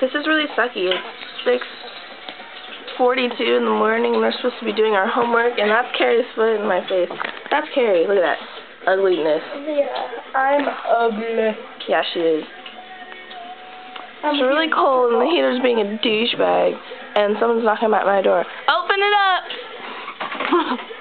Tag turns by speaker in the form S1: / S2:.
S1: This is really sucky. It's 6:42 in the morning, and we're supposed to be doing our homework, and that's Carrie's foot in my face. That's Carrie. Look at that ugliness.
S2: Yeah, I'm ugly.
S1: Yeah, she is. It's really cold, and the heater's being a douchebag, and someone's knocking at my door. Open it up!